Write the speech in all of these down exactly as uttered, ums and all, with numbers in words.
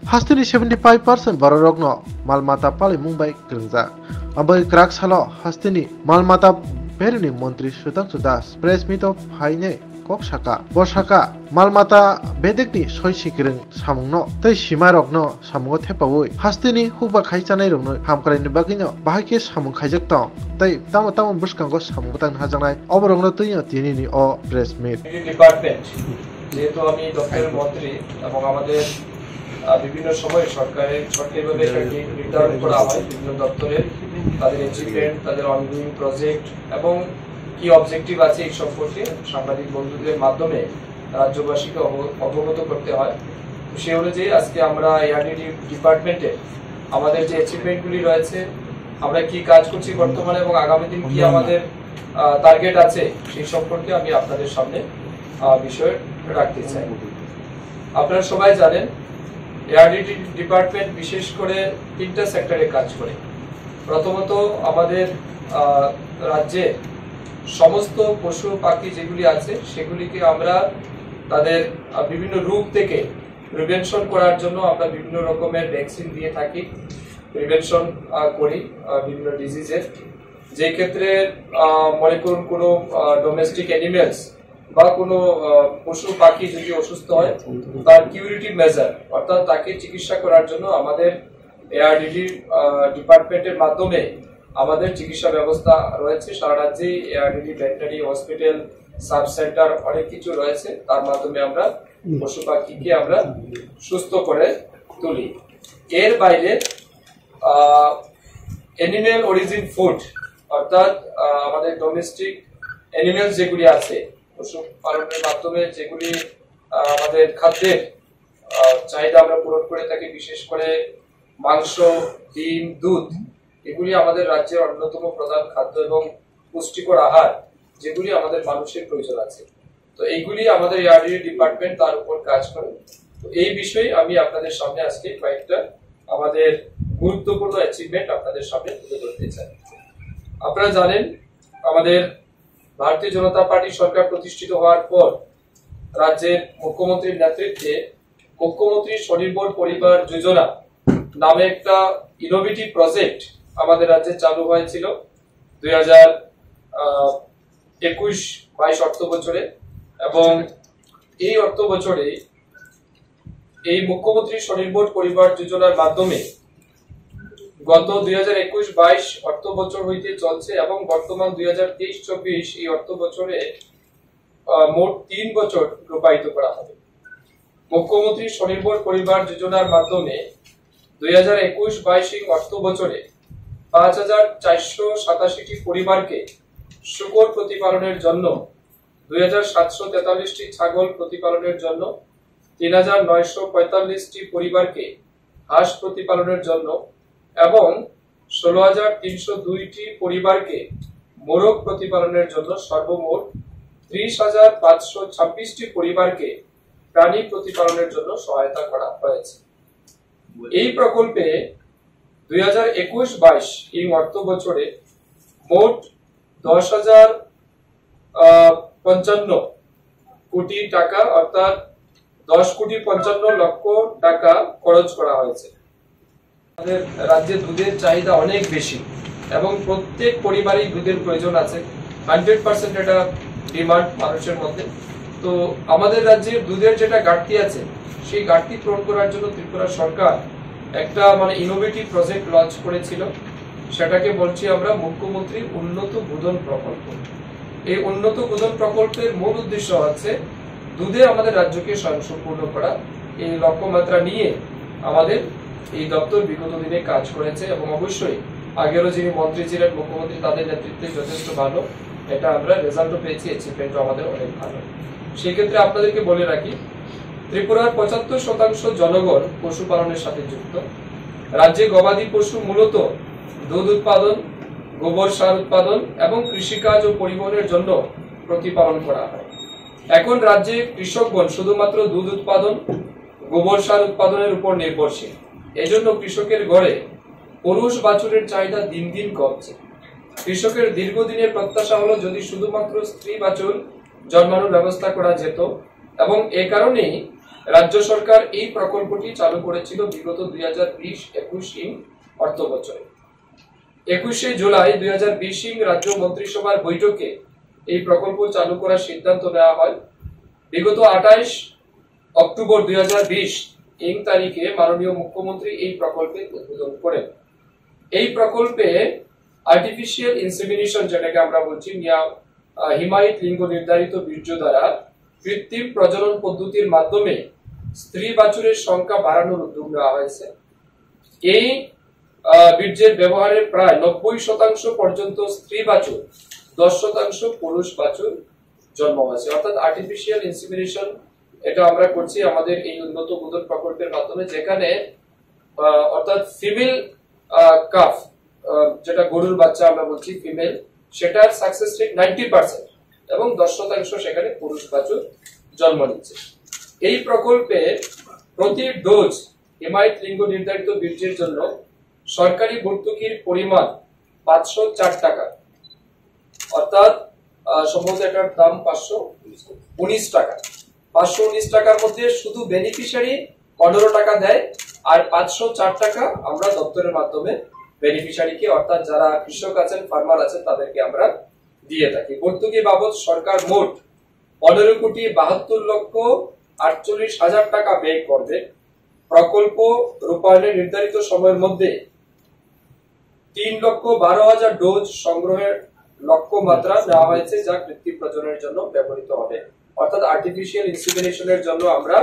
hastini seventy-five percent bororokno malmata palimung bai kringjak abai krak salo hastini malmata Peruni Montri Sudhanshu Das press meet of haine kok saka bo saka malmata bedekni soi sikring samungno tei simarokno samungo thepawui hastini hukba khaisanai rokno hamkraini bagino bahake samung khaijak tong tei tamo tamo buskango samung tang hajangnai oborokno tuiyo tinini o press meet department যেহেতু আমি দপ্তরের মন্ত্রী এবং আমাদের বিভিন্ন সময় সরকারের সরকারিভাবে নির্ধারণ করা হয় বিভিন্ন দপ্তরের তাদের অ্যাচিভমেন্ট তাদের অনগোয়িং প্রজেক্ট এবং কি অবজেক্টিভ আছে এই সম্পর্কে সাংবাদিক বন্ধুদের মাধ্যমে রাজ্যবাসীকে অবগত করতে হয়। সে অনুযায়ী আজকে আমরা এআরডিডি ডিপার্টমেন্টে আমাদের যে অ্যাচিভমেন্টগুলি রয়েছে আমরা কি কাজ করছি বর্তমানে এবং আগামী দিন কি আমাদের টার্গেট আছে সেই সম্পর্কে আমি আপনাদের সামনে বিষয় রাখতে চাই। আপনারা সবাই জানেন এআরডিডি ডিপার্টমেন্ট বিশেষ করে তিনটা সেক্টরে কাজ করে। প্রথমত আমাদের রাজ্যে সমস্ত পশু পাখি যেগুলি আছে সেগুলিকে আমরা তাদের বিভিন্ন রোগ থেকে প্রিভেনশন করার জন্য আমরা বিভিন্ন রকমের ভ্যাকসিন দিয়ে থাকি, প্রিভেনশন করি বিভিন্ন ডিজিজের। যে ক্ষেত্রে মনে করুন কোনো ডোমেস্টিক অ্যানিমেলস বা কোনো পশু পাখি যদি অসুস্থ হয় তার কিউরিটিভ মেজার অর্থাৎ তাকে চিকিৎসা করার জন্য আমাদের এআরডিডি ডিপার্টমেন্টের মাধ্যমে আমাদের চিকিৎসা ব্যবস্থা রয়েছে। সারা রাজ্যে ARDD veterinary hospital sub centre অনেক কিছু রয়েছে, তার মাধ্যমে আমরা পশু পাখিকে আমরা সুস্থ করে তুলি। এর বাইরে অ্যানিমেল অরিজিন ফুড অর্থাৎ আমাদের ডোমেস্টিক অ্যানিমেলস যেগুলি আছে পশু পালনের মাধ্যমে যেগুলি আমাদের খাদ্যের চাহিদা আমরা পূরণ করে থাকি, বিশেষ করে মাংস, ডিম, দুধ, এগুলি আমাদের রাজ্যের অন্যতম প্রধান খাদ্য এবং পুষ্টিকর আহার যেগুলি আমাদের মানুষের প্রয়োজন আছে। তো এইগুলি আমাদের এআরডিডি ডিপার্টমেন্ট তার উপর কাজ করে। তো এই বিষয়ে আমি আপনাদের সামনে আজকে কয়েকটা আমাদের গুরুত্বপূর্ণ অ্যাচিভমেন্ট আপনাদের সামনে তুলে ধরতে চাই। আপনারা জানেন আমাদের ভারতীয় জনতা পার্টি সরকার প্রতিষ্ঠিত হওয়ার পর রাজ্যের মুখ্যমন্ত্রীর নেতৃত্বে মুখ্যমন্ত্রী স্বনির্ভর পরিবার যোজনা নামে একটা ইনোভেটিভ প্রজেক্ট আমাদের রাজ্যে চালু হয়েছিল দুই হাজার একুশ বাইশ অর্থ বছরে এবং এই অর্থ বছরে এই মুখ্যমন্ত্রী স্বনির্ভর পরিবার যোজনার মাধ্যমে গত দুই হাজার একুশ বাইশ অর্থ বছর হইতে চলছে এবং বর্তমান দুই হাজার তেইশ চব্বিশ এই অর্থ বছরে মোট তিন বছর রূপায়িত করা হবে। মুখ্যমন্ত্রী স্বনির্ভর পরিবার যোজনার মাধ্যমে দুই হাজার একুশ বাইশ অর্থ বছরে পাঁচ হাজার চারশো সাতাশিটি পরিবারকে শূকর প্রতিপালনের জন্য, দুই হাজার সাতশো তেতাল্লিশটি ছাগল প্রতিপালনের জন্য, তিন হাজার নয়শো পঁয়তাল্লিশটি পরিবারকে হাঁস প্রতিপালনের জন্য এবং ষোলো হাজার তিনশো দুইটি পরিবারকে মোরগ প্রতিপালনের জন্য সর্বমোট ত্রিশ হাজার পাঁচশো ছাব্বিশটি পরিবারকে প্রাণী প্রতিপালনের জন্য সহায়তা করা হয়েছে। এই প্রকল্পে দুই হাজার একুশ বাইশ এই অর্থ বছরে মোট দশ হাজার পঞ্চান্ন কোটি টাকা অর্থাৎ দশ কোটি পঞ্চান্ন লক্ষ টাকা খরচ করা হয়েছে। আমাদের রাজ্যে দুধের চাহিদা অনেক বেশি এবং প্রত্যেক পরিবারেই দুধের প্রয়োজন আছে, হান্ড্রেড পার্সেন্ট এটা ডিমান্ড মানুষের মধ্যে। তো আমাদের রাজ্যে দুধের যেটা ঘাটতি আছে সেই ঘাটতি পূরণ করার জন্য ত্রিপুরা সরকার একটা মানে ইনোভেটিভ প্রজেক্ট লঞ্চ করেছিল, সেটাকে বলছি আমরা মুখ্যমন্ত্রী উন্নত গোধন প্রকল্প। এই উন্নত গোধন প্রকল্পের মূল উদ্দেশ্য হচ্ছে দুধে আমাদের রাজ্যকে স্বয়ংসম্পূর্ণ করা। এই লক্ষ্যমাত্রা নিয়ে আমাদের এই দপ্তর বিগত দিনে কাজ করেছে এবং অবশ্যই আগেরও যিনি মন্ত্রী ছিলেন মুখ্যমন্ত্রী তাদের নেতৃত্বে যথেষ্ট ভালো, এটা আমরা রেজাল্টও পেয়েছি, অ্যাচিভমেন্টও আমাদের অনেক ভালো। সেই ক্ষেত্রে আপনাদেরকে বলে রাখি ত্রিপুরার পঁচাত্তর শতাংশ জনগণ পশুপালনের সাথে যুক্ত। রাজ্যে গবাদি পশু মূলত দুধ উৎপাদন, গোবর সার উৎপাদন এবং কৃষিকাজ ও পরিবহনের জন্য প্রতিপালন করা হয়। এখন রাজ্যে কৃষকগণ শুধুমাত্র দুধ উৎপাদন, গোবর সার উৎপাদনের উপর নির্ভরশীল। এজন্য কৃষকের ঘরে পুরুষ বাছুরের চাহিদা দিন দিন কমছে। কৃষকের দীর্ঘদিনের প্রত্যাশা হলো যদি শুধুমাত্র স্ত্রী বাছুর জন্মানোর ব্যবস্থা করা যেত এবং এ কারণেই রাজ্য সরকার এই প্রকল্পটি চালু করেছিল বিগত দুই হাজার বিশ একুশ ইং অর্থ বছরে। একুশে জুলাই দুই হাজার বিশ ইং রাজ্য মন্ত্রিসভার বৈঠকে এই প্রকল্প চালু করার সিদ্ধান্ত নেওয়া হয়। বিগত আঠাইশ অক্টোবর দুই হাজার বিশ ইং তারিখে মাননীয় মুখ্যমন্ত্রী এই প্রকল্পের উদ্বোধন করেন। এই প্রকল্পে আর্টিফিশিয়াল ইনসেমিনেশন, যেটাকে আমরা বলছি হিমায়িত লিঙ্গ নির্ধারিত বীর্য দ্বারা কৃত্রিম প্রজনন পদ্ধতির মাধ্যমে স্ত্রী বাছুরের সংখ্যা বাড়ানোর উদ্যোগ নেওয়া হয়েছে। এই বীর্যের ব্যবহারের প্রায় নব্বই শতাংশ পর্যন্ত স্ত্রী বাছুর, দশ শতাংশ পুরুষ বাছুর জন্ম হয়েছে। অর্থাৎ আর্টিফিশিয়াল ইনসেমিনেশন এটা আমরা করছি আমাদের এই উন্নত বোধন প্রকল্পের মাধ্যমে, যেখানে অর্থাৎ ফিমেল কাফ, যেটা গরুর বাচ্চা আমরা বলছি ফিমেল, সেটার সাকসেস রেট নাইনটি পার্সেন্ট এবং দশ শতাংশ সেখানে পুরুষ বাছুর জন্ম নিচ্ছে। এই প্রকল্পে প্রতি ডোজ হিমায়িত লিঙ্গ নির্ধারিত বীর্যের জন্য সরকারি ভর্তুকির পরিমাণ পাঁচশো চার টাকা, অর্থাৎ সম্ভবত এটার দাম পাঁচশো উনিশ টাকা। পাঁচশো উনিশ টাকার মধ্যে শুধু বেনিফিশিয়ারি পনেরো টাকা দেয়, আর পাঁচশো চার টাকা আমরা দপ্তরের মাধ্যমে বেনিফিশিয়ারিকে, অর্থাৎ যারা কৃষক আছেন, ফার্মার আছেন, তাদেরকে আমরা দিয়ে থাকি। ভর্তুকি বাবদ সরকার মোট পনেরো কোটি বাহাত্তর লক্ষ আটচল্লিশ হাজার টাকা ব্যয় করবে। প্রকল্প রূপায়ণের নির্ধারিত সময়ের মধ্যে তিন লক্ষ বারো হাজার ডোজ সংগ্রহের লক্ষ্যমাত্রা নেওয়া হয়েছে, যা কৃত্রিম প্রজননের জন্য ব্যবহৃত হবে। অর্থাৎ আর্টিফিশিয়াল ইনসেমিনেশনের জন্য আমরা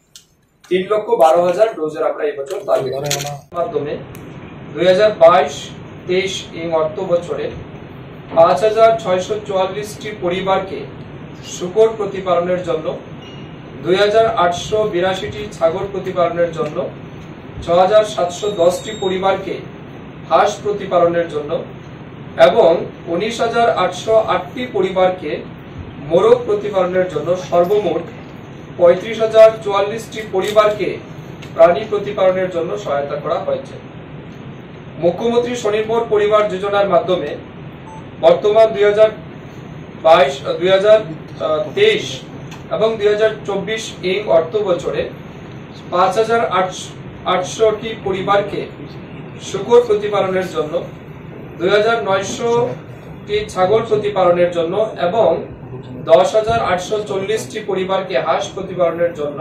তিন লক্ষ বারো হাজার ডোজের আমরা এবছর টার্গেট মাধ্যমে দুই হাজার বাইশ তেইশ ইং অর্থ বছরে পাঁচ হাজার ছয়শো চুয়াল্লিশটি পরিবারকে শূকর প্রতিপালনের জন্য, দুই হাজার আটশো বিরাশিটি ছাগল প্রতিপালনের জন্য, ছ হাজার সাতশো দশটি পরিবারকে হাঁস প্রতিপালনের জন্য এবং উনিশ হাজার আটশো আটটি পরিবারকে মোরগ প্রতিপালনের জন্য সর্বমোট পঁয়ত্রিশ হাজার চুয়াল্লিশটি পরিবারকে প্রাণী প্রতিপালনের জন্য সহায়তা করা হয়েছে। মুখ্যমন্ত্রী স্বনির্ভর পরিবার যোজনার মাধ্যমে বর্তমান দুই হাজার বাইশ দুই হাজার তেইশ এবং দুই হাজার চব্বিশ ইং অর্থ বছরে পাঁচ হাজার আটশোটি পরিবারকে শূকর প্রতিপালনের জন্য, দুই হাজার নয়শোটি ছাগল প্রতিপালনের জন্য এবং দশ হাজার আটশো চল্লিশটি পরিবারকে হাঁস প্রতিপালনের জন্য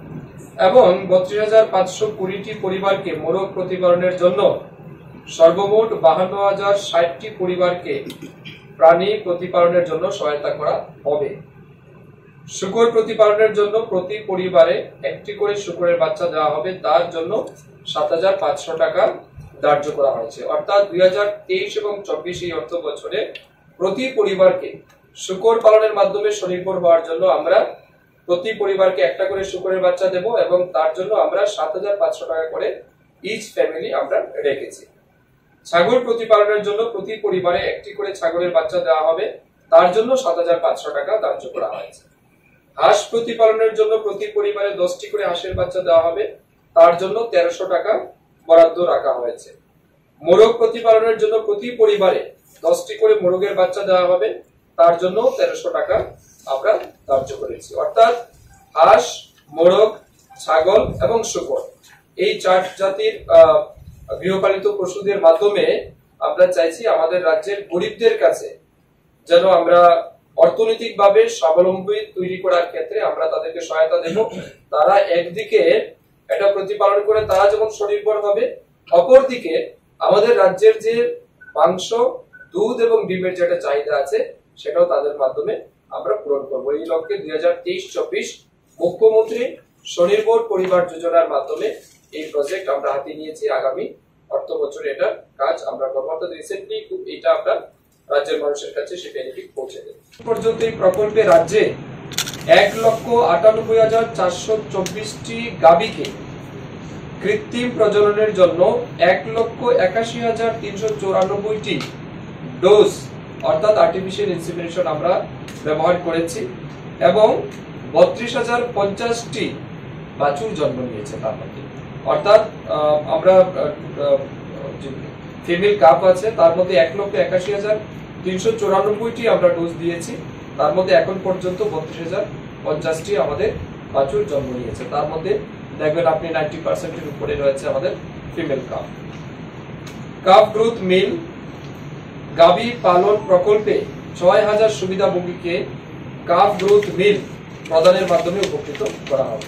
এবং বত্রিশ হাজার পাঁচশো কুড়িটি পরিবারকে মোরগ প্রতিপালনের জন্য সর্বমোট বাহান্ন হাজার ষাটটি পরিবারকে প্রাণী প্রতিপালনের জন্য সহায়তা করা হবে। শূকর প্রতিপালনের জন্য প্রতি পরিবারে একটি করে শূকরের বাচ্চা দেওয়া হবে, তার জন্য সাত হাজার পাঁচশো টাকা ধার্য করা হয়েছে। অর্থাৎ দুই হাজার তেইশ এবং চব্বিশ এই অর্থ বছরে প্রতি পরিবারকে শূকর পালনের মাধ্যমে স্বনির্ভর হওয়ার জন্য আমরা প্রতি পরিবারকে একটা করে শূকরের বাচ্চা দেব এবং তার জন্য আমরা সাত হাজার পাঁচশো টাকা করে ইচ ফ্যামিলি আমরা রেখেছি। ছাগল প্রতিপালনের জন্য প্রতি পরিবারে একটি করে ছাগলের বাচ্চা দেওয়া হবে, তার জন্য সাত হাজার পাঁচশো টাকা ধার্য করা হয়েছে। হাঁস প্রতিপালনের জন্য প্রতি পরিবারে দশটি করে হাঁসের বাচ্চা দেওয়া হবে, তার জন্য তেরোশো টাকা বরাদ্দ রাখা হয়েছে। মোরগ প্রতিপালনের জন্য প্রতি পরিবারে দশটি করে মোরগের বাচ্চা দেওয়া হবে, তার জন্য তেরোশো টাকা আমরা ধার্য করেছি। অর্থাৎ হাঁস, মোরগ, ছাগল এবং শূকর এই চার জাতির গৃহপালিত পশুদের মাধ্যমে আমরা চাইছি আমাদের রাজ্যের গরিবদের কাছে যেন আমরা অর্থনৈতিকভাবে স্বাবলম্বী তৈরি করার ক্ষেত্রে আমরা তাদেরকে সহায়তা দেব। তারা একদিকে এটা প্রতিপালন করে তারা যেমন স্বনির্ভর হবে, অপরদিকে আমাদের রাজ্যের যে মাংস, দুধ এবং ডিমের যেটা চাহিদা আছে সেটাও তাদের মাধ্যমে আমরা পূরণ করবো। এই লক্ষ্যে দুই হাজার তেইশ চব্বিশ মুখ্যমন্ত্রী স্বনির্ভর পরিবার যোজনার মাধ্যমে এই প্রজেক্ট আমরা হাতে নিয়েছি। আগামী অর্থ বছরে এটার কাজ আমরা করবো। অর্থাৎ রিসেন্টলি এটা আমরা রাজ্যের মানুষের কাছে সে বেনিফিট পৌঁছে দেব। পর্যন্ত এই প্রকল্পে রাজ্যে এক লক্ষ আটানব্বই হাজার চারশো চব্বিশটি গাভীকে কৃত্রিম প্রজননের জন্য এক লক্ষ একাশি হাজার তিনশো চৌরানব্বইটি ডোজ অর্থাৎ আর্টিফিশিয়াল ইনসেমিনেশন আমরা ব্যবহার করেছি এবং বত্রিশ হাজার পঞ্চাশটি বাছুর জন্ম নিয়েছে তার মধ্যে। অর্থাৎ আমরা ফিমেল কাপ আছে তার মধ্যে এক লক্ষ একাশি হাজার তিনশো চৌরানব্বইটি আমরা ডোজ দিয়েছি, তার মধ্যে এখন পর্যন্ত বত্রিশ হাজার পঞ্চাশটি আমাদের বাছুর জন্ম নিয়েছে। তার মধ্যে দেখবেন আপনি নাইনটি পার্সেন্টের উপরে রয়েছে আমাদের female calf. Calf growth meal গাভী পালন প্রকল্পে ছয় হাজার সুবিধাভোগীকে কাফ গ্রোথ মিল প্রদানের মাধ্যমে উপকৃত করা হবে।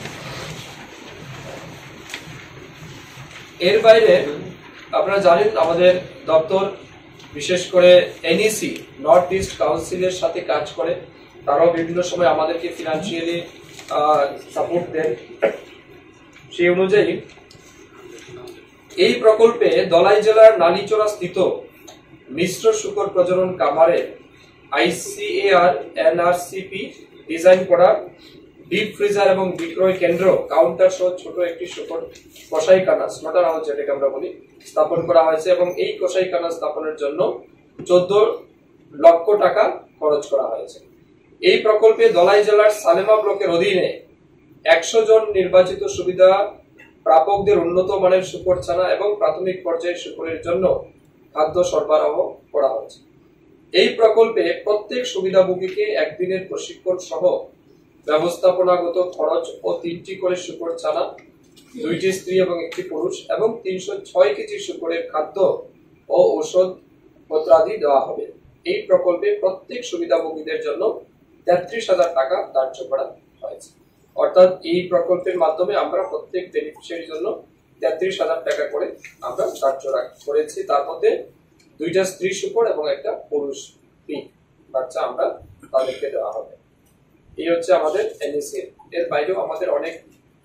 এর বাইরে আপনারা জানেন আমাদের দপ্তর বিশেষ করে এনইসি নর্থ ইস্ট কাউন্সিলের সাথে কাজ করে, তারাও বিভিন্ন সময় আমাদেরকে ফিনান্সিয়ালি সাপোর্ট দেন। সেই অনুযায়ী এই প্রকল্পে ধলাই জেলার নালিচড়া স্থিত মিশ্র শূকর প্রজনন কামারে আইসিএআর এনআরসিপি ডিজাইন করা ডিপ ফ্রিজার এবং বিক্রয় কেন্দ্র কাউন্টার সহ ছোট একটি শূকর কসাইখানা স্লটার হাউস যেটাকে আমরা বলি স্থাপন করা হয়েছে এবং এই কসাইখানা স্থাপনের জন্য চোদ্দ লক্ষ টাকা খরচ করা হয়েছে। এই প্রকল্পে ধলাই জেলার সালেমা ব্লকের অধীনে একশো জন নির্বাচিত সুবিধা প্রাপকদের উন্নত মানের শূকর ছানা এবং প্রাথমিক পর্যায়ে শূকরের জন্য খাদ্য সরবরাহ করা হয়েছে। এই প্রকল্পে প্রত্যেক সুবিধাভোগীকে একদিনের প্রশিক্ষণ সহ ব্যবস্থাপনাগত খরচ ও তিনটি করে শূকর ছানা, দুইটি স্ত্রী এবং একটি পুরুষ এবং তিনশো ছয় কেজি শূকরের খাদ্য ও ঔষধ পত্রাদি দেওয়া হবে। এই প্রকল্পে প্রত্যেক সুবিধাভোগীদের জন্য তেত্রিশ হাজার টাকা ধার্য করা হয়েছে। অর্থাৎ এই প্রকল্পের মাধ্যমে আমরা প্রত্যেক বেনিফিশিয়ারির জন্য তেত্রিশ হাজার টাকা করে আমরা ধার্য করেছি। তার মধ্যে দুইটা স্ত্রী শূকর এবং একটা পুরুষ পিগ বাচ্চা আমরা তাদেরকে দেওয়া হবে। এই হচ্ছে আমাদের এনএসএ। এর বাইরেও আমাদের অনেক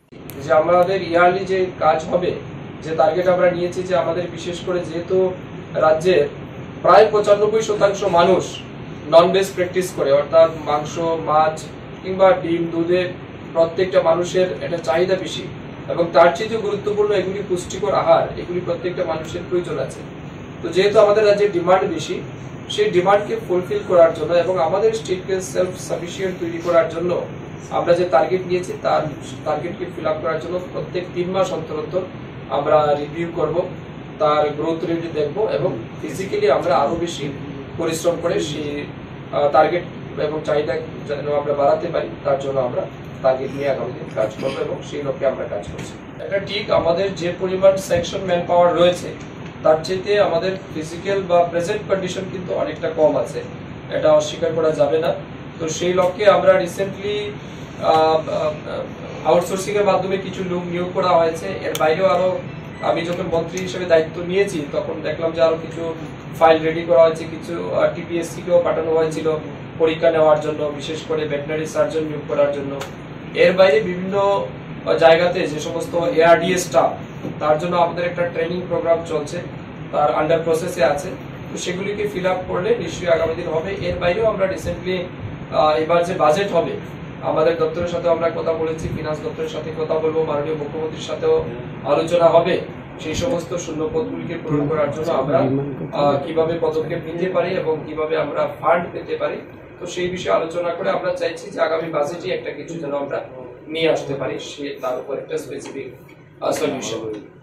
যে আমাদের ইয়ারলি যে কাজ হবে, যে টার্গেট আমরা নিয়েছি, যে আমাদের বিশেষ করে যেহেতু রাজ্যের প্রায় পঁচানব্বই শতাংশ মানুষ নন ভেজ প্র্যাকটিস করে, অর্থাৎ মাংস, মাছ কিংবা ডিম, দুধের প্রত্যেকটা মানুষের এটা চাহিদা বেশি এবং তার চেয়ে গুরুত্বপূর্ণ এগুলি পুষ্টিকর আহার, এগুলি প্রত্যেকটা মানুষের প্রয়োজন আছে। তো যেহেতু আমাদের রাজ্যের ডিমান্ড বেশি, সেই ডিমান্ডকে ফুলফিল করার জন্য এবং আমাদের স্টেটকে সেলফ সাফিসিয়েন্ট তৈরি করার জন্য আমরা যে টার্গেট নিয়েছি তার টার্গেটকে ফিল আপ করার জন্য প্রত্যেক তিন মাস অন্তর অন্তর আমরা রিভিউ করব, তার গ্রোথ রেট দেখব এবং ফিজিক্যালি আমরা আরো বেশি পরিশ্রম করে সেই টার্গেট এবং চাহিদা যেন আমরা বাড়াতে পারি তার জন্য আমরা টার্গেট নিয়ে আগামী দিন কাজ করবো এবং সেই লক্ষ্যে আমরা কাজ করছি। এটা ঠিক আমাদের যে পরিমাণ সেকশন ম্যান পাওয়ার রয়েছে তার চেয়ে আমাদের ফিজিক্যাল বা প্রেজেন্ট কন্ডিশন কিন্তু অনেকটা কম আছে, এটা অস্বীকার করা যাবে না। তো সেই লক্ষ্যে আমরা রিসেন্টলি আউটসোর্সিং এর মাধ্যমে কিছু লোক নিয়োগ করা হয়েছে। এর বাইরেও আরো আমি যখন মন্ত্রী হিসেবে দায়িত্ব নিয়েছি তখন দেখলাম যে আরো কিছু ফাইল রেডি করা হয়েছে, কিছু টিপিএসসি কেও পাঠানো হয়েছিল পরীক্ষা নেওয়ার জন্য, বিশেষ করে ভেটেরিনারি সার্জন নিয়োগ করার জন্য। এর বাইরে বিভিন্ন জায়গাতে যে সমস্ত এআরডিএ স্টাফ, তার জন্য আমাদের একটা ট্রেনিং প্রোগ্রাম চলছে, তার আন্ডার প্রসেসে আছে। তো সেগুলিকে ফিল আপ করলে নিশ্চয়ই আগামী দিন হবে। এর বাইরেও আমরা রিসেন্টলি এবার যে বাজেট হবে আমাদের দপ্তরের সাথে আমরা কথা বলেছি, ফিনান্স দপ্তরের সাথে কথা বলবো, মাননীয় মুখ্যমন্ত্রীর সাথেও আলোচনা হবে সেই সমস্ত শূন্য পদগুলিকে পূরণ করার জন্য আমরা কিভাবে পদক্ষেপ নিতে পারি এবং কিভাবে আমরা ফান্ড পেতে পারি। তো সেই বিষয়ে আলোচনা করে আমরা চাইছি যে আগামী বাজেটে একটা কিছু যেন আমরা নিয়ে আসতে পারি, সে তার উপর একটা স্পেসিফিক সলিউশন।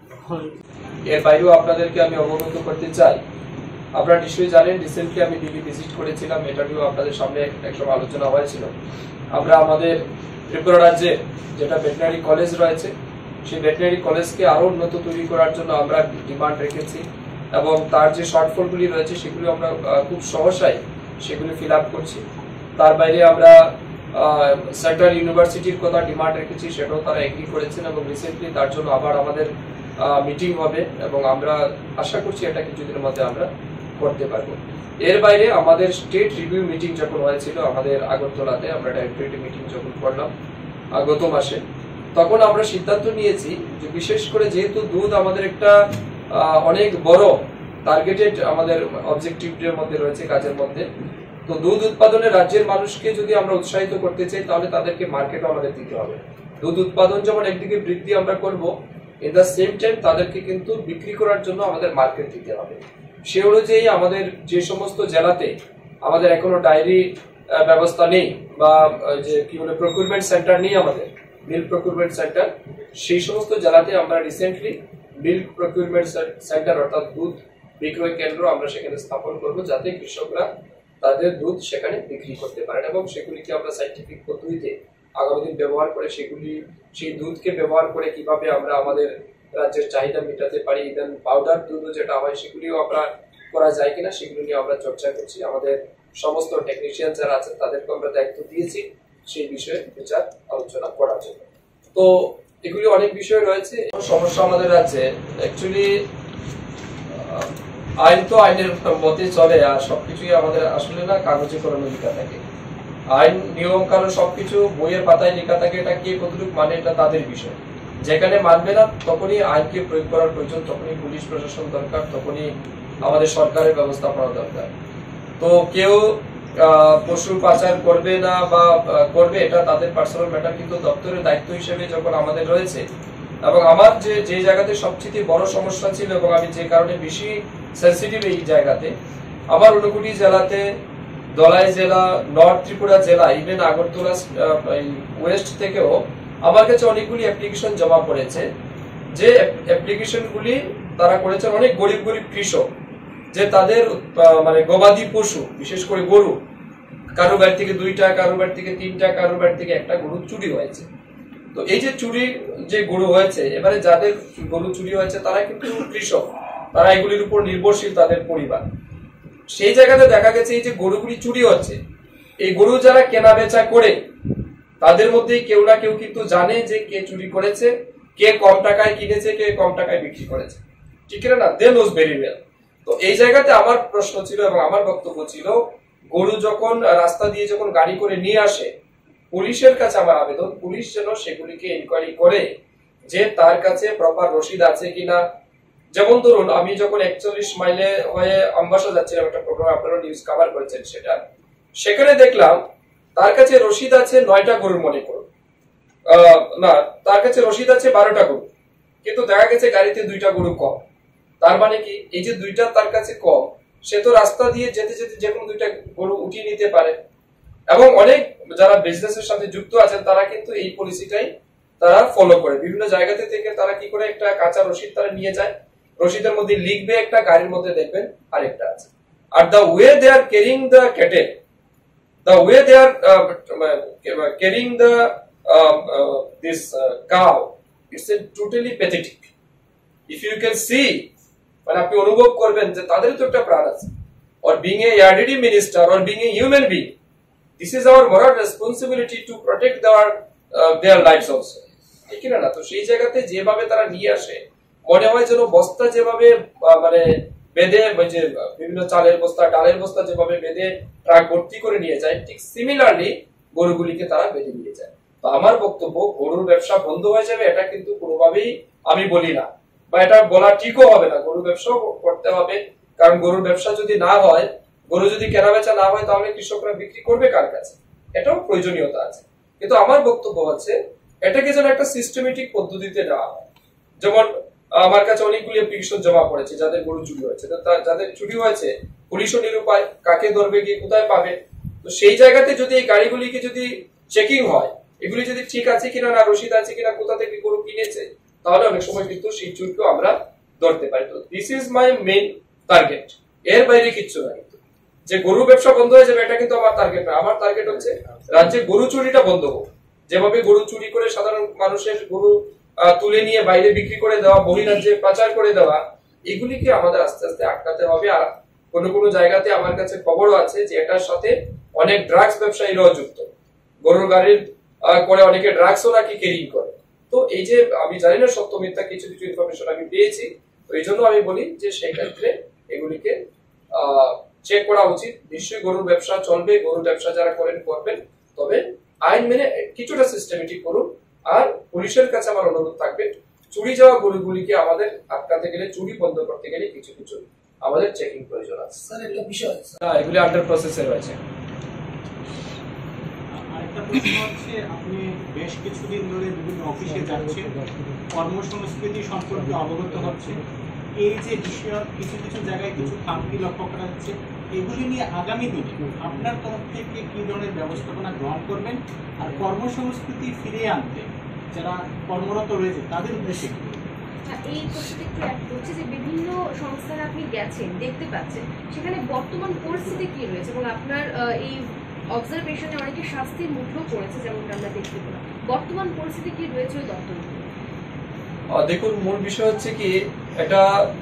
এর বাইরেও আপনাদেরকে আমি অবগত করতে চাই, আপনারা নিশ্চয়ই জানেন রিসেন্টলি আমি দিল্লি ভিজিট করেছিলাম, এটা নিয়েও আপনাদের সামনে একসঙ্গে আলোচনা হয়েছিল। আমরা আমাদের ত্রিপুরা রাজ্যে যেটা ভেটেরিনারি কলেজ রয়েছে সেই ভেটেরিনারি কলেজকে আরো উন্নত তৈরি করার জন্য আমরা ডিমান্ড রেখেছি এবং তার যে শর্টফলগুলি রয়েছে সেগুলি আমরা খুব সহসাই সেগুলি ফিল আপ করছি। তার বাইরে আমরা সেন্ট্রাল ইউনিভার্সিটির কথা ডিমান্ড রেখেছি, সেটাও তারা এগ্রি করেছেন এবং রিসেন্টলি তার জন্য আবার আমাদের মিটিং হবে এবং আমরা আশা করছি এটা কিছুদিনের মধ্যে আমরা করতে পারবো। এর বাইরে আমাদের স্টেট রিভিউ মিটিং যখন হয়েছিল আমাদের আগরতলাতে, আমরা ডাইরেক্টরেট মিটিং যখন করলাম গত মাসে, তখন আমরা সিদ্ধান্ত নিয়েছি যে বিশেষ করে যেহেতু দুধ আমাদের একটা অনেক বড় টার্গেটেড আমাদের অবজেক্টিভের মধ্যে রয়েছে, কাজের মধ্যে, তো দুধ উৎপাদনের রাজ্যের মানুষকে যদি আমরা উৎসাহিত করতে চাই তাহলে তাদেরকে মার্কেটও আমাদের দিতে হবে। দুধ উৎপাদন যেমন একদিকে বৃদ্ধি আমরা করব, ইন দ্য সেম টাইম তাদেরকে কিন্তু বিক্রি করার জন্য আমাদের মার্কেট দিতে হবে। সে অনুযায়ী আমাদের যে সমস্ত জেলাতে আমাদের এখনো ডায়েরি ব্যবস্থা নেই বা যে কি বলে প্রকিউরমেন্ট সেন্টার নেই, আমাদের মিল্ক প্রকিউরমেন্ট সেন্টার, সেই সমস্ত জেলাতে আমরা রিসেন্টলি মিল্ক প্রকিউরমেন্ট সেন্টার অর্থাৎ দুধ বিক্রয় কেন্দ্র আমরা সেখানে স্থাপন করব, যাতে কৃষকরা তাদের দুধ সেখানে বিক্রি করতে পারেন এবং সেগুলিকে আমরা সাইন্টিফিক পদ্ধতিতে আগামী দিন ব্যবহার করে সেগুলি সেই দুধকে ব্যবহার করে কিভাবে আমরা আমাদের রাজ্যের চাহিদা মেটাতে পারি, ইভেন পাউডার দুধও যেটা হয় সেগুলিও আমরা করা যায় কিনা সেগুলো নিয়ে আমরা চর্চা করছি। আমাদের সমস্ত টেকনিশিয়ান যারা আছেন তাদেরকে আমরা দায়িত্ব দিয়েছি সেই বিষয়ে বিচার আলোচনা করার জন্য। তো এগুলি অনেক বিষয় রয়েছে। সমস্যা আমাদের রাজ্যে অ্যাকচুয়ালি আইন তো আইনের মতে চলে, আর সবকিছুই আমাদের আসলে না কাগজে কলমে লেখা থাকে। আইন নিয়ম কানুন সবকিছু বইয়ের পাতায় লেখা থাকে, এটা কে কতটুকু মানে এটা তাদের বিষয়। যেখানে মানবে না তখনই আইনকে প্রয়োগ করার প্রয়োজন, তখনই পুলিশ প্রশাসন দরকার, তখনই আমাদের সরকারের ব্যবস্থাপনা দরকার। তো কেউ পশু পাচার করবে না বা করবে এটা তাদের পার্সোনাল ম্যাটার, কিন্তু দপ্তরের দায়িত্ব হিসেবে যখন আমাদের রয়েছে, এবং আমার যে যে জায়গাতে সবচেয়ে বড় সমস্যা ছিল এবং আমি যে কারণে বেশি সেন্সিটিভ এই জায়গাতে, আমার ঊনকোটি জেলাতে, ধলাই জেলা, নর্থ ত্রিপুরা জেলা, ইভেন আগরতলা ওয়েস্ট থেকেও আমার কাছে অনেকগুলি অ্যাপ্লিকেশন জমা পড়েছে, যে অ্যাপ্লিকেশনগুলি তারা করেছেন অনেক গরিব গরিব কৃষক, যে তাদের মানে গবাদি পশু বিশেষ করে গরু, কারো বাড়ি থেকে দুইটা, কারো বাড়ি থেকে তিনটা, কারো বাড়ি থেকে একটা গরু চুরি হয়েছে। তো এই যে চুরি যে গরু হয়েছে, এবারে যাদের গরু চুরি হয়েছে তারা কিন্তু কৃষক, তারা এগুলির উপর নির্ভরশীল তাদের পরিবার। সেই জায়গাতে দেখা গেছে এই যে গরুগুলি চুরি হচ্ছে, এই গরু যারা কেনা বেচা করে তাদের মধ্যেই কেউ না কেউ কিন্তু জানে যে কে চুরি করেছে, কে কম টাকায় কিনেছে, কে কম টাকায় বিক্রি করেছে, ঠিক না? They knows very well. তো এই জায়গাতে আমার প্রশ্ন ছিল এবং আমার বক্তব্য ছিল, গরু যখন রাস্তা দিয়ে যখন গাড়ি করে নিয়ে আসে, পুলিশের কাছে আমার আবেদন, পুলিশ যেন সেগুলিকে ইনকোয়ারি করে যে তার কাছে প্রপার রসিদ আছে কিনা। যেমন ধরুন আমি যখন একচল্লিশ মাইলে হয়ে আমবাসা যাচ্ছিলাম, একটা প্রোগ্রাম আপনারা নিউজ কভার করেছেন, সেটা সেখানে দেখলাম তার কাছে রসিদ আছে নয়টা গরুর, মনে করুন না, তার কাছে রসিদ আছে বারোটা গরু, কিন্তু দেখা গেছে গাড়িতে দুইটা গরু কম। তার মানে কি, এই যে দুইটা তার কাছে কম, সে তো রাস্তা দিয়ে যেতে যেতে যে কোনো দুইটা গরু উঠিয়ে নিতে পারে। এবং অনেক যারা বিজনেসের সাথে যুক্ত আছেন তারা কিন্তু এই পলিসিটাই তারা ফলো করে। বিভিন্ন জায়গাতে থেকে তারা কি করে একটা কাঁচা রসিদ তারা নিয়ে যায়, রসিদের মধ্যে লিখবে একটা, গাড়ির মধ্যে দেখবেন আরেকটা আছে। আর the way they are carrying the cattle, the way they are carrying the this cow, it's a totally pathetic. If you can see, মানে আপনি অনুভব করবেন যে তাদের তো একটা প্রাণ আছে। or being a R D D minister or being a human being, this is our moral responsibility to protect their uh, their lives also, ঠিক না? না তো সেই জায়গাতে যেভাবে তারা নিয়ে আসে, মনে হয় যেন বস্তা যেভাবে মানে বেঁধে, যে বিভিন্ন চালের বস্তা, ডালের বস্তা যেভাবে বেঁধে ট্রাক ভর্তি করে নিয়ে যায়, ঠিক সিমিলারলি গরুগুলিকে তারা বেঁধে নিয়ে যায়। তো আমার বক্তব্য, গরুর ব্যবসা বন্ধ হয়ে যাবে এটা কিন্তু কোনোভাবেই আমি বলি না, বা এটা বলা ঠিকও হবে না। গরুর ব্যবসাও করতে হবে, কারণ গরুর ব্যবসা যদি না হয়, গরু যদি কেনা বেচা না হয়, তাহলে কৃষকরা বিক্রি করবে কার কাছে? এটাও প্রয়োজনীয়তা আছে। কিন্তু আমার বক্তব্য হচ্ছে এটাকে যেন একটা সিস্টেমেটিক পদ্ধতিতে নেওয়া হয়। যেমন আমার কাছে অনেকগুলি অ্যাপ্লিকেশন জমা পড়েছে যাদের গরু চুরি হয়েছে, যাদের চুরি হয়েছে পুলিশও নিরুপায়, কাকে ধরবে, গিয়ে কোথায় পাবে? তো সেই জায়গাতে যদি এই গাড়িগুলিকে যদি চেকিং হয়, এগুলি যদি ঠিক আছে কিনা, না রসিদ আছে কিনা, কোথা থেকে গরু কিনেছে, তাহলে অনেক সময় কিন্তু সেই চুরিকেও আমরা ধরতে পারি। তো this is my main target, এর বাইরে কিচ্ছু না। কিন্তু যে গরু ব্যবসা বন্ধ হয়ে যাবে এটা কিন্তু আমার টার্গেট না। আমার টার্গেট হচ্ছে রাজ্যে গরু চুরিটা বন্ধ হোক। যেভাবে গরু চুরি করে সাধারণ মানুষের গরু তুলে নিয়ে বাইরে বিক্রি করে দেওয়া, বহিরাজ্যে পাচার করে দেওয়া, এগুলিকে আমাদের আস্তে আস্তে আটকাতে হবে। আর কোনো কোনো জায়গাতে আমার কাছে খবরও আছে যে এটার সাথে অনেক ড্রাগস ব্যবসায়ীরাও যুক্ত, গরুর গাড়ির করে অনেকে ড্রাগসও নাকি ক্যারি করে। তো এই যে আমি জানি না সত্য মিথ্যা, কিছু কিছু ইনফরমেশন আমি পেয়েছি, তো এই জন্য আমি বলি যে সেই ক্ষেত্রে এগুলিকে আহ চেক করা উচিত। নিশ্চয়ই গরুর ব্যবসা চলবে, গরুর ব্যবসা যারা করেন করবেন, তবে আইন মেনে কিছুটা সিস্টেমেটিক করুন। আর পুলিশের কাছে আমার অনুরোধ থাকবে, চুরি যাওয়া গরুগুলিকে আমাদের আটকাতে গেলে, চুরি বন্ধ করতে গেলে কিছু কিছু আমাদের চেকিং প্রয়োজন আছে। স্যার একটা বিষয়, না এগুলি আন্ডার প্রসেসে রয়েছে। আরেকটা প্রশ্ন হচ্ছে, আপনি বেশ কিছুদিন ধরে বিভিন্ন অফিসে যাচ্ছেন, কর্মসংস্কৃতি সম্পর্কে অবগত হচ্ছে, এই যে বিষয় কিছু কিছু জায়গায় কিছু খামতি লক্ষ্য করা যাচ্ছে, এগুলি নিয়ে আগামী দিনে আপনার তরফ থেকে কি ধরনের ব্যবস্থাপনা গ্রহণ করবেন, আর কর্মসংস্কৃতি ফিরিয়ে আনতে যারা কর্মরত রয়েছে তাদের উদ্দেশ্যে? এই প্রশ্নটা একটু অ্যাড করছে যে বিভিন্ন সংস্থানে আপনি গেছেন, দেখতে পাচ্ছেন সেখানে বর্তমান পরিস্থিতি কি রয়েছে, এবং আপনার এই অবজারভেশনে অনেকে শাস্তির মুখেও পড়েছে, যেমনটা আমরা দেখতে পেলাম। বর্তমান পরিস্থিতি কি রয়েছে ওই দপ্তরে? দেখুন, মূল বিষয় হচ্ছে কি, এটা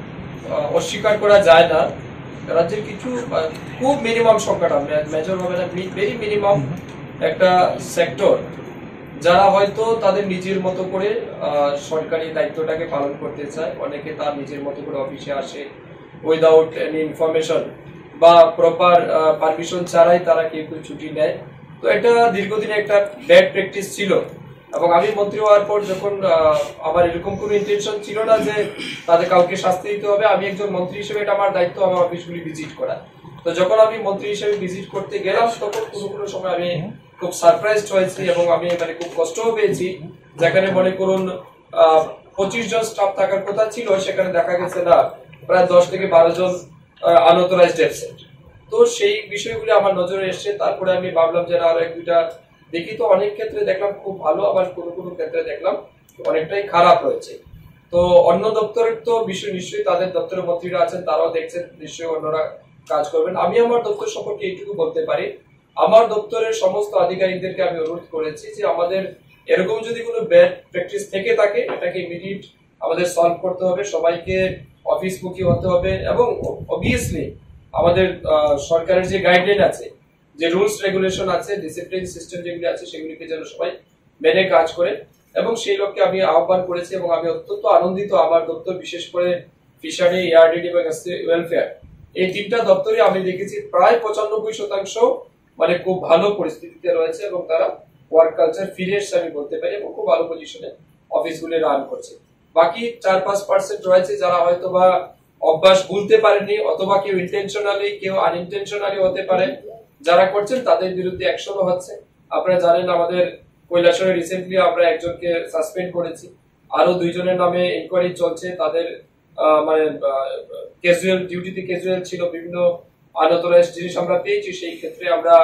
অস্বীকার করা যায় না, রাজ্যের কিছু খুব মিনিমাম সংখ্যাটা, মেজর হবে না, ভেরি মিনিমাম একটা সেক্টর যারা হয়তো তাদের নিজের মতো করে সরকারি দায়িত্বটাকে পালন করতে চায়। অনেকে তার নিজের মতো করে অফিসে আসে উইদাউট এনি ইনফরমেশন বা প্রপার পারমিশন ছাড়াই তারা কেউ কেউ ছুটি নেয়। তো এটা দীর্ঘদিনে একটা ব্যাড প্র্যাকটিস ছিল, এবং আমি মন্ত্রী হওয়ার পর যখন আমার এরকম কোনো ইন্টেনশন ছিল না যে তাদের কাউকে শাস্তি দিতে হবে। আমি একজন মন্ত্রী হিসেবে এটা আমার দায়িত্ব আমার অফিসগুলি ভিজিট করা। তো যখন আমি মন্ত্রী হিসেবে ভিজিট করতে গেলাম তখন কোনো কোনো সময় আমি খুব সারপ্রাইজড হয়েছি, এবং আমি মানে খুব কষ্টও পেয়েছি। যেখানে মনে করুন আহ পঁচিশ জন স্টাফ থাকার কথা ছিল, সেখানে দেখা গেছে না প্রায় দশ থেকে বারো জন আনঅথরাইজড অ্যাবসেন্ট। তো সেই বিষয়গুলি আমার নজরে এসছে। তারপরে আমি ভাবলাম যে আরো এক দুইটা দেখি। তো অনেক ক্ষেত্রে দেখলাম খুব ভালো, আবার কোনো কোনো ক্ষেত্রে দেখলাম অনেকটাই খারাপ হয়েছে। তো অন্য দপ্তরের তো বিষয় নিশ্চয়ই তাদের দপ্তরের মন্ত্রীরা আছেন, তারাও দেখছেন, নিশ্চয়ই অন্যরা কাজ করবেন। আমি আমার দপ্তর সম্পর্কে এইটুকু বলতে পারি, আমার দপ্তরের সমস্ত আধিকারিকদেরকে আমি অনুরোধ করেছি যে আমাদের এরকম যদি কোনো ব্যাড প্র্যাকটিস থেকে থাকে এটাকে ইমিডিয়েট আমাদের সলভ করতে হবে, সবাইকে অফিসমুখী হতে হবে, এবং অবভিয়াসলি আমাদের সরকারের যে গাইডলাইন আছে, যে রুলস রেগুলেশন আছে, ডিসিপ্লিন সিস্টেম যেগুলি আছে, সেগুলিকে যেন সবাই মেনে কাজ করে। এবং সেই লক্ষ্যে আমি আহ্বান করেছি, এবং আমি অত্যন্ত আনন্দিত আমার দপ্তর, বিশেষ করে ফিশারি, এআরডিডি এবং ওয়েলফেয়ার, এই তিনটা দপ্তরে আমি দেখেছি প্রায় পঁচানব্বই শতাংশ মানে খুব ভালো পরিস্থিতিতে রয়েছে, এবং তারা ওয়ার্ক কালচার ফিরে এসছে আমি বলতে পারি, এবং খুব ভালো পজিশনে অফিসগুলি রান করছে। বাকি চার পাঁচ পার্সেন্ট রয়েছে যারা হয়তো বা অভ্যাস ভুলতে পারেনি, অথবা কেউ ইন্টেনশনালি কেউ আনইনটেনশনালি হতে পারে, যারা করছেন তাদের বিরুদ্ধে অ্যাকশনও হচ্ছে। আপনারা জানেন আমাদের কৈলাসহরে রিসেন্টলি আমরা একজনকে সাসপেন্ড করেছি, আরো দুইজনের নামে ইনকোয়ারি চলছে। তাদের মানে ক্যাজুয়াল ডিউটিতে ক্যাজুয়াল ছিল, বিভিন্ন আনঅথরাইজড জিনিস আমরা পেয়েছি, সেই ক্ষেত্রে আমরা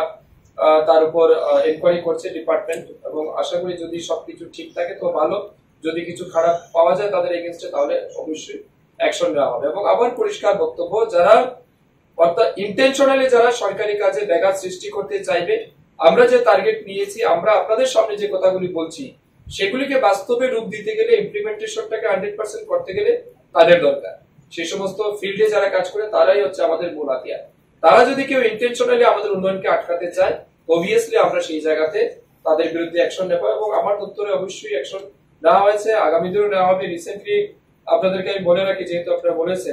তার উপর ইনকোয়ারি করছে ডিপার্টমেন্ট, এবং আশা করি যদি সবকিছু ঠিক থাকে তো ভালো, যদি কিছু খারাপ পাওয়া যায় তাদের এগেইনস্টে তাহলে অবশ্যই অ্যাকশন নেওয়া হবে। এবং আবার পরিষ্কার বক্তব্য, যারা অর্থাৎ ইন্টেনশনালি যারা সরকারি কাজে ব্যাঘাত সৃষ্টি করতে চাইবে, আমরা যে টার্গেট নিয়েছি, আমরা আপনাদের সামনে যে কথাগুলি বলছি সেগুলিকে বাস্তবে রূপ দিতে গেলে, ইমপ্লিমেন্টেশনটাকে হান্ড্রেড পার্সেন্ট করতে গেলে তাদের দরকার। সেই সমস্ত ফিল্ডে যারা কাজ করে তারাই হচ্ছে আমাদের মূল হাতিয়ার। তারা যদি কেউ ইন্টেনশনালি আমাদের উন্নয়নকে আটকাতে চায়, অবভিয়াসলি আমরা সেই জায়গাতে তাদের বিরুদ্ধে অ্যাকশন নেব, এবং আমার দপ্তরে অবশ্যই অ্যাকশন নেওয়া হয়েছে, আগামী দিনেও নেওয়া হবে। রিসেন্টলি আপনাদেরকে আমি বলে রাখি, যেহেতু আপনারা বলেছেন,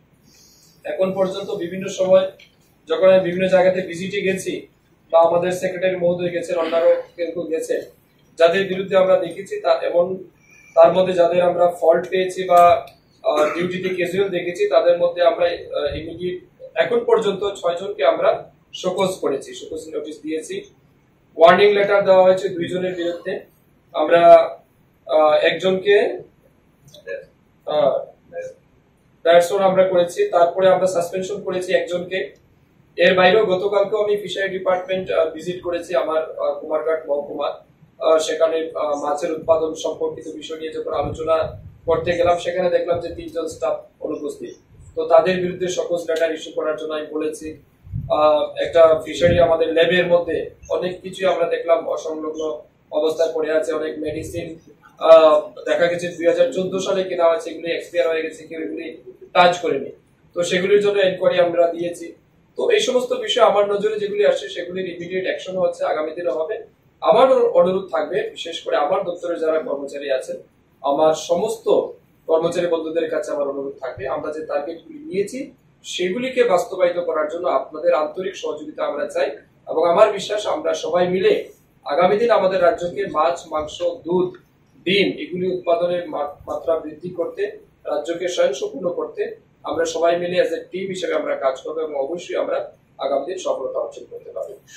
এখন পর্যন্ত বিভিন্ন সময় যখন আমি বিভিন্ন জায়গাতে ভিজিটে গেছি, বা আমাদের সেক্রেটারি মহোদয় গেছেন, অন্যান্য কিন্তু গেছেন, যাদের বিরুদ্ধে আমরা দেখেছি তা, এবং তার মধ্যে যাদের আমরা ফল্ট পেয়েছি বা ডিউটিতে ক্যাজুয়াল দেখেছি, তাদের মধ্যে আমরা ইমিডিয়েট এখন পর্যন্ত ছয় জনকে আমরা শোকজ করেছি, শোকজ নোটিশ দিয়েছি। ওয়ার্নিং লেটার দেওয়া হয়েছে দুইজনের বিরুদ্ধে। আমরা একজনকে আমরা করেছি, তারপরে আমরা সাসপেনশন করেছি একজনকে। এর বাইরেও গতকালকেও আমি ফিশারি ডিপার্টমেন্ট ভিজিট করেছি আমার কুমারঘাট মহকুমা। সেখানে মাছের উৎপাদন সম্পর্কিত বিষয় নিয়ে যখন আলোচনা করতে গেলাম, সেখানে দেখলাম যে তিনজন স্টাফ অনুপস্থিত। তো তাদের বিরুদ্ধে শোকজ লেটার ইস্যু করার জন্য আমি বলেছি। একটা ফিশারি আমাদের ল্যাবের মধ্যে অনেক কিছু আমরা দেখলাম অসংলগ্ন অবস্থায় পড়ে আছে, অনেক মেডিসিন দেখা গেছে দুই হাজার চোদ্দ সালে কেনা হয়েছে, এগুলি এক্সপায়ার হয়ে গেছে, কেউ এগুলি টাচ করেনি। তো সেগুলির জন্য এনকোয়ারি আমরা দিয়েছি। তো এই সমস্ত বিষয় আমার নজরে যেগুলি আসছে সেগুলির ইমিডিয়েট অ্যাকশন হচ্ছে, আগামী দিনে হবে। আমার অনুরোধ থাকবে, বিশেষ করে আমার দপ্তরে যারা কর্মচারী আছেন, আমার সমস্ত কর্মচারী বন্ধুদের কাছে আমার অনুরোধ থাকবে, আমরা যে টার্গেটগুলি নিয়েছি সেগুলিকে বাস্তবায়িত করার জন্য আপনাদের আন্তরিক সহযোগিতা আমরা চাই। এবং আমার বিশ্বাস আমরা সবাই মিলে আগামী দিন আমাদের রাজ্যকে মাছ, মাংস, দুধ, ডিম এগুলি উৎপাদনের মাত্রা বৃদ্ধি করতে, রাজ্যকে স্বয়ংসম্পূর্ণ করতে আমরা সবাই মিলে এজ এ টিম হিসেবে আমরা কাজ করবো, এবং অবশ্যই আমরা আগামী দিন সফলতা অর্জন করতে পারবো।